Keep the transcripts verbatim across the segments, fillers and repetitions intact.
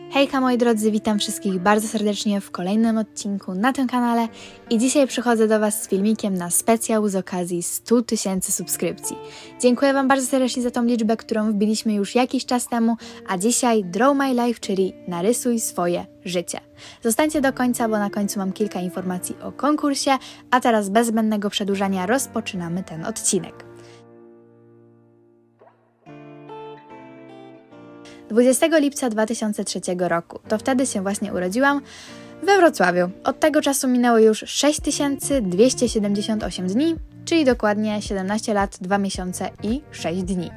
Hejka moi drodzy, witam wszystkich bardzo serdecznie w kolejnym odcinku na tym kanale i dzisiaj przychodzę do Was z filmikiem na specjał z okazji stu tysięcy subskrypcji. Dziękuję Wam bardzo serdecznie za tą liczbę, którą wbiliśmy już jakiś czas temu, a dzisiaj Draw My Life, czyli narysuj swoje życie. Zostańcie do końca, bo na końcu mam kilka informacji o konkursie, a teraz bez zbędnego przedłużania rozpoczynamy ten odcinek. dwudziestego lipca dwa tysiące trzeciego roku. To wtedy się właśnie urodziłam we Wrocławiu. Od tego czasu minęło już sześć tysięcy dwieście siedemdziesiąt osiem dni, czyli dokładnie siedemnaście lat, dwa miesiące i sześć dni.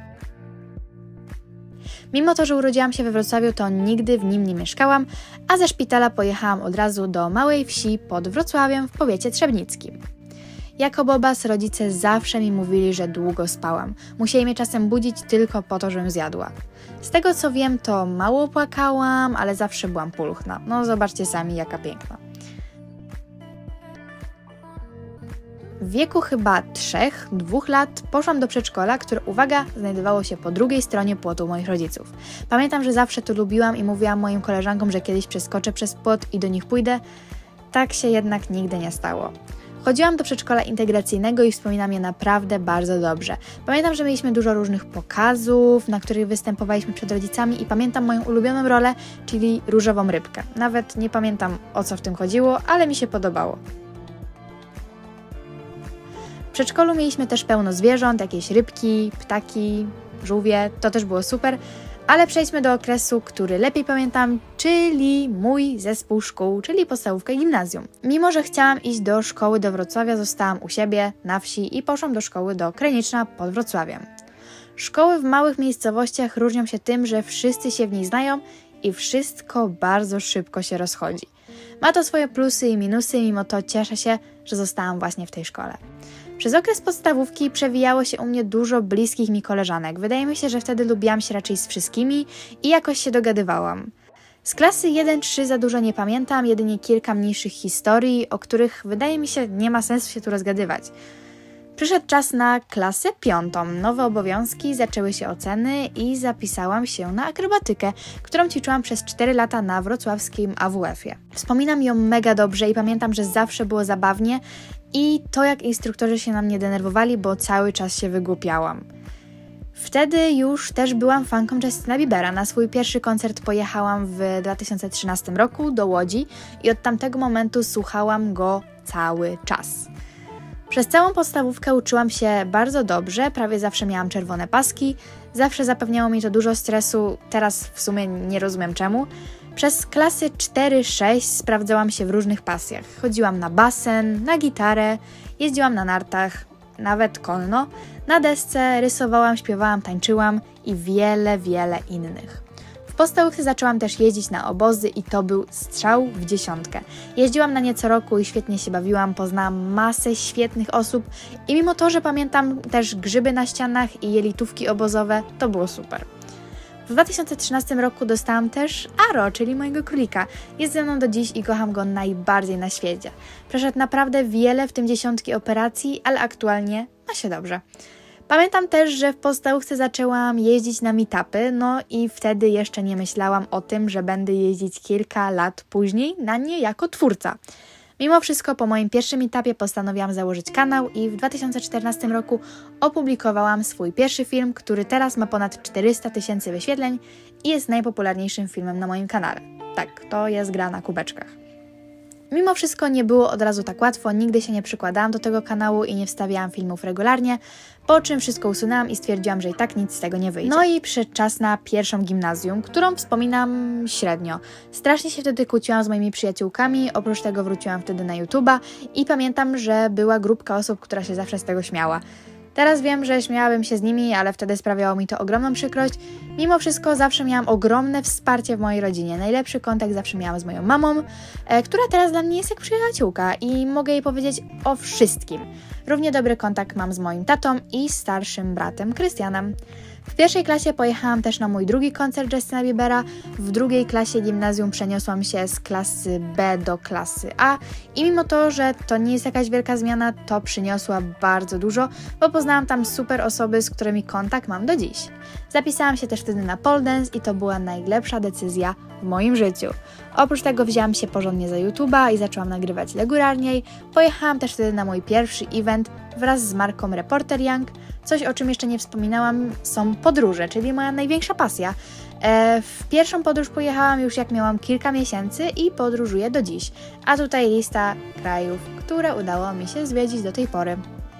Mimo to, że urodziłam się we Wrocławiu, to nigdy w nim nie mieszkałam, a ze szpitala pojechałam od razu do małej wsi pod Wrocławiem w powiecie trzebnickim. Jako bobas rodzice zawsze mi mówili, że długo spałam. Musieli mnie czasem budzić tylko po to, żebym zjadła. Z tego co wiem, to mało płakałam, ale zawsze byłam pulchna. No zobaczcie sami, jaka piękna. W wieku chyba trzech, dwóch lat poszłam do przedszkola, które, uwaga, znajdowało się po drugiej stronie płotu moich rodziców. Pamiętam, że zawsze to lubiłam i mówiłam moim koleżankom, że kiedyś przeskoczę przez płot i do nich pójdę. Tak się jednak nigdy nie stało. Chodziłam do przedszkola integracyjnego i wspominam je naprawdę bardzo dobrze. Pamiętam, że mieliśmy dużo różnych pokazów, na których występowaliśmy przed rodzicami i pamiętam moją ulubioną rolę, czyli różową rybkę. Nawet nie pamiętam, o co w tym chodziło, ale mi się podobało. W przedszkolu mieliśmy też pełno zwierząt, jakieś rybki, ptaki, żółwie, to też było super. Ale przejdźmy do okresu, który lepiej pamiętam, czyli mój zespół szkół, czyli podstawówka i gimnazjum. Mimo że chciałam iść do szkoły do Wrocławia, zostałam u siebie na wsi i poszłam do szkoły do Kryniczna pod Wrocławiem. Szkoły w małych miejscowościach różnią się tym, że wszyscy się w nich znają i wszystko bardzo szybko się rozchodzi. Ma to swoje plusy i minusy, mimo to cieszę się, że zostałam właśnie w tej szkole. Przez okres podstawówki przewijało się u mnie dużo bliskich mi koleżanek. Wydaje mi się, że wtedy lubiłam się raczej z wszystkimi i jakoś się dogadywałam. Z klasy jeden trzy za dużo nie pamiętam, jedynie kilka mniejszych historii, o których wydaje mi się nie ma sensu się tu rozgadywać. Przyszedł czas na klasę piątą. Nowe obowiązki, zaczęły się oceny i zapisałam się na akrobatykę, którą ćwiczyłam przez cztery lata na wrocławskim A W F-ie. Wspominam ją mega dobrze i pamiętam, że zawsze było zabawnie i to, jak instruktorzy się na mnie denerwowali, bo cały czas się wygłupiałam. Wtedy już też byłam fanką Justina Biebera. Na swój pierwszy koncert pojechałam w dwa tysiące trzynastym roku do Łodzi i od tamtego momentu słuchałam go cały czas. Przez całą podstawówkę uczyłam się bardzo dobrze, prawie zawsze miałam czerwone paski, zawsze zapewniało mi to dużo stresu, teraz w sumie nie rozumiem czemu. Przez klasy cztery sześć sprawdzałam się w różnych pasjach. Chodziłam na basen, na gitarę, jeździłam na nartach, nawet konno, na desce, rysowałam, śpiewałam, tańczyłam i wiele, wiele innych. W podstawówce zaczęłam też jeździć na obozy i to był strzał w dziesiątkę. Jeździłam na nie co roku i świetnie się bawiłam, poznałam masę świetnych osób i mimo to, że pamiętam też grzyby na ścianach i jelitówki obozowe, to było super. W dwa tysiące trzynastym roku dostałam też Aro, czyli mojego królika. Jest ze mną do dziś i kocham go najbardziej na świecie. Przeszedł naprawdę wiele, w tym dziesiątki operacji, ale aktualnie ma się dobrze. Pamiętam też, że w podstawówce zaczęłam jeździć na meetupy, no i wtedy jeszcze nie myślałam o tym, że będę jeździć kilka lat później na nie jako twórca. Mimo wszystko po moim pierwszym meetupie postanowiłam założyć kanał i w dwa tysiące czternastym roku opublikowałam swój pierwszy film, który teraz ma ponad czterysta tysięcy wyświetleń i jest najpopularniejszym filmem na moim kanale. Tak, to jest gra na kubeczkach. Mimo wszystko nie było od razu tak łatwo, nigdy się nie przykładałam do tego kanału i nie wstawiałam filmów regularnie, po czym wszystko usunęłam i stwierdziłam, że i tak nic z tego nie wyjdzie. No i przyszedł czas na pierwszą gimnazjum, którą wspominam średnio. Strasznie się wtedy kłóciłam z moimi przyjaciółkami, oprócz tego wróciłam wtedy na YouTube'a i pamiętam, że była grupka osób, która się zawsze z tego śmiała. Teraz wiem, że śmiałabym się z nimi, ale wtedy sprawiało mi to ogromną przykrość. Mimo wszystko zawsze miałam ogromne wsparcie w mojej rodzinie. Najlepszy kontakt zawsze miałam z moją mamą, e, która teraz dla mnie jest jak przyjaciółka i mogę jej powiedzieć o wszystkim. Równie dobry kontakt mam z moim tatą i starszym bratem Krystianem. W pierwszej klasie pojechałam też na mój drugi koncert Justina Biebera, w drugiej klasie gimnazjum przeniosłam się z klasy B do klasy A i mimo to, że to nie jest jakaś wielka zmiana, to przyniosła bardzo dużo, bo poznałam tam super osoby, z którymi kontakt mam do dziś. Zapisałam się też wtedy na pole dance i to była najlepsza decyzja w moim życiu. Oprócz tego wzięłam się porządnie za YouTube'a i zaczęłam nagrywać regularniej. Pojechałam też wtedy na mój pierwszy event wraz z marką Reporter Young. Coś, o czym jeszcze nie wspominałam, są podróże, czyli moja największa pasja. E, w pierwszą podróż pojechałam już jak miałam kilka miesięcy i podróżuję do dziś. A tutaj lista krajów, które udało mi się zwiedzić do tej pory.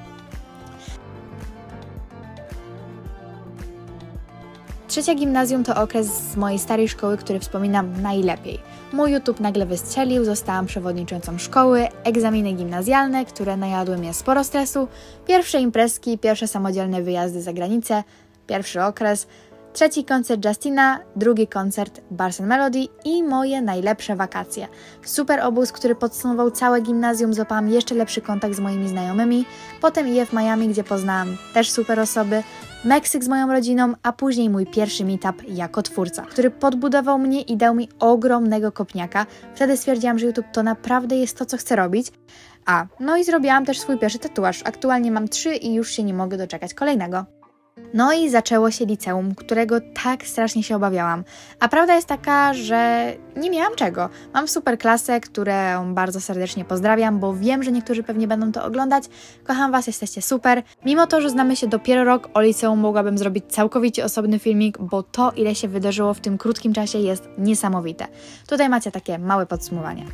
Trzecia gimnazjum to okres z mojej starej szkoły, który wspominam najlepiej. Mój YouTube nagle wystrzelił, zostałam przewodniczącą szkoły, egzaminy gimnazjalne, które najadły mnie sporo stresu, pierwsze imprezki, pierwsze samodzielne wyjazdy za granicę, pierwszy okres, trzeci koncert Justina, drugi koncert Bars and Melody i moje najlepsze wakacje. Super obóz, który podsumował całe gimnazjum, złapałam jeszcze lepszy kontakt z moimi znajomymi, potem I F Miami, gdzie poznałam też super osoby, Meksyk z moją rodziną, a później mój pierwszy meetup jako twórca, który podbudował mnie i dał mi ogromnego kopniaka. Wtedy stwierdziłam, że YouTube to naprawdę jest to, co chcę robić. A, no i zrobiłam też swój pierwszy tatuaż. Aktualnie mam trzy i już się nie mogę doczekać kolejnego. No i zaczęło się liceum, którego tak strasznie się obawiałam. A prawda jest taka, że nie miałam czego. Mam super klasę, którą bardzo serdecznie pozdrawiam, bo wiem, że niektórzy pewnie będą to oglądać. Kocham Was, jesteście super. Mimo to, że znamy się dopiero rok, o liceum mogłabym zrobić całkowicie osobny filmik, bo to, ile się wydarzyło w tym krótkim czasie, jest niesamowite. Tutaj macie takie małe podsumowanie.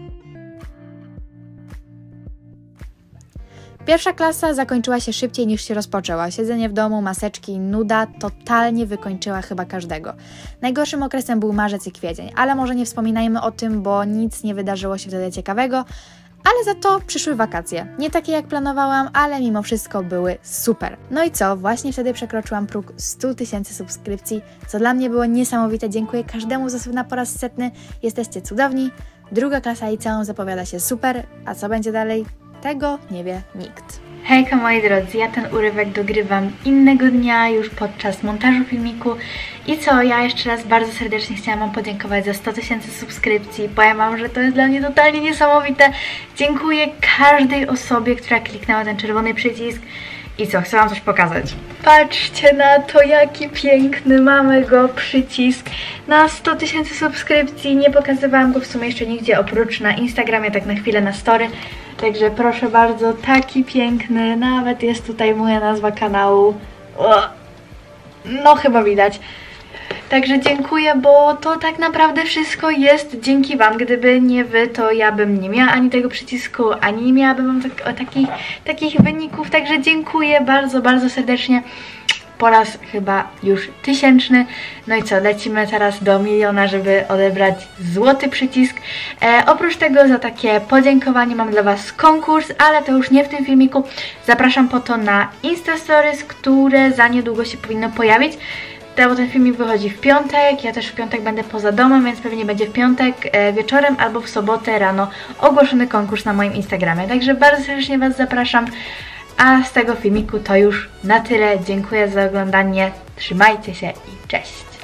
Pierwsza klasa zakończyła się szybciej niż się rozpoczęła. Siedzenie w domu, maseczki, nuda totalnie wykończyła chyba każdego. Najgorszym okresem był marzec i kwiecień, ale może nie wspominajmy o tym, bo nic nie wydarzyło się wtedy ciekawego, ale za to przyszły wakacje. Nie takie jak planowałam, ale mimo wszystko były super. No i co? Właśnie wtedy przekroczyłam próg stu tysięcy subskrypcji, co dla mnie było niesamowite. Dziękuję każdemu za sub po raz setny. Jesteście cudowni. Druga klasa liceum zapowiada się super, a co będzie dalej? Tego nie wie nikt. Hejka moi drodzy, ja ten urywek dogrywam innego dnia, już podczas montażu filmiku. I co, ja jeszcze raz bardzo serdecznie chciałam Wam podziękować za sto tysięcy subskrypcji. Powiem Wam, że to jest dla mnie totalnie niesamowite. Dziękuję każdej osobie, która kliknęła ten czerwony przycisk. I co, chcę Wam coś pokazać. Patrzcie na to, jaki piękny mamy go przycisk na sto tysięcy subskrypcji. Nie pokazywałam go w sumie jeszcze nigdzie, oprócz na Instagramie, tak na chwilę na story. Także proszę bardzo, taki piękny, nawet jest tutaj moja nazwa kanału. O, no chyba widać. Także dziękuję, bo to tak naprawdę wszystko jest dzięki Wam. Gdyby nie Wy, to ja bym nie miała ani tego przycisku, ani nie miałabym tak, takich, takich wyników. Także dziękuję bardzo, bardzo serdecznie. Po raz chyba już tysięczny. No i co, lecimy teraz do miliona, żeby odebrać złoty przycisk. E, oprócz tego za takie podziękowanie mam dla Was konkurs, ale to już nie w tym filmiku. Zapraszam po to na Insta Stories, które za niedługo się powinno pojawić. Bo ten filmik wychodzi w piątek, ja też w piątek będę poza domem, więc pewnie będzie w piątek e, wieczorem albo w sobotę rano ogłoszony konkurs na moim Instagramie. Także bardzo serdecznie Was zapraszam. A z tego filmiku to już na tyle. Dziękuję za oglądanie. Trzymajcie się i cześć!